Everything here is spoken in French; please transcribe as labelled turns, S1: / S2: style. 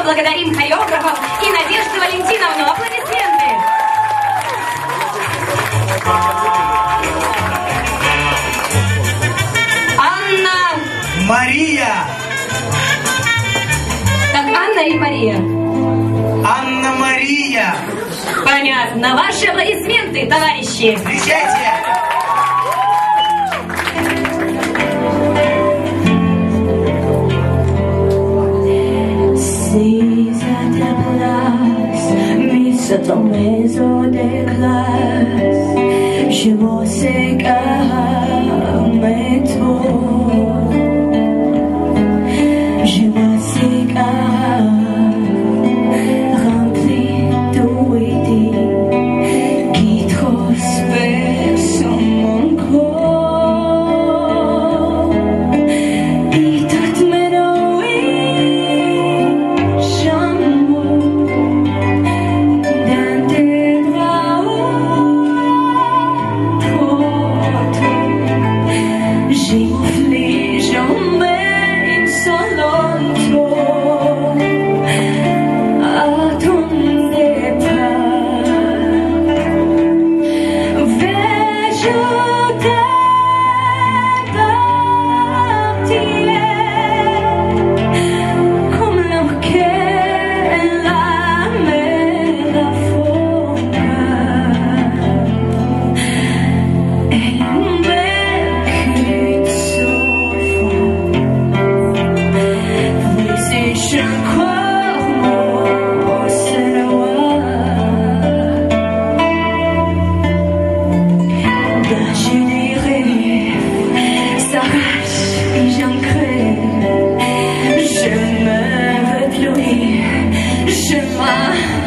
S1: поблагодарим хореографов и Надежду Валентиновну. Аплодисменты! Анна.
S2: Мария.
S1: Так, Анна и Мария.
S2: Анна-Мария.
S1: Понятно. Ваши аплодисменты, товарищи.
S2: Встречайте.
S3: Dans mes eaux de glace, je vois ces gammes et tout. Je vois ces gammes remplies d'eau et d'eau qui transpercent mon corps. Et toutes mes nuits, j'aime. Je me veux plus, je m'en